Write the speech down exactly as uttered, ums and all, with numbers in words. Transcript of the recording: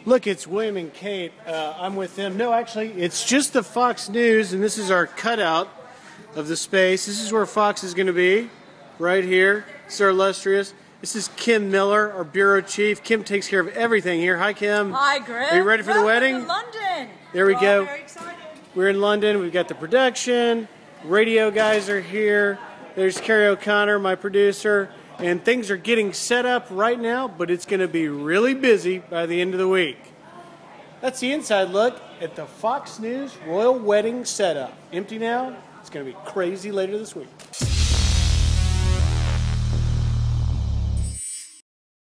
Look, it's William and Kate. Uh, I'm with them. No, actually, it's just the Fox News, and this is our cutout of the space. This is where Fox is going to be, right here. This is our illustrious. This is Kim Miller, our bureau chief. Kim takes care of everything here. Hi, Kim. Hi, Griff. Are you ready for Welcome the wedding? To London. There we We're go. all very excited. We're in London. We've got the production. Radio guys are here. There's Carrie O'Connor, my producer. And things are getting set up right now, but it's going to be really busy by the end of the week. That's the inside look at the Fox News Royal Wedding setup. Empty now. It's going to be crazy later this week.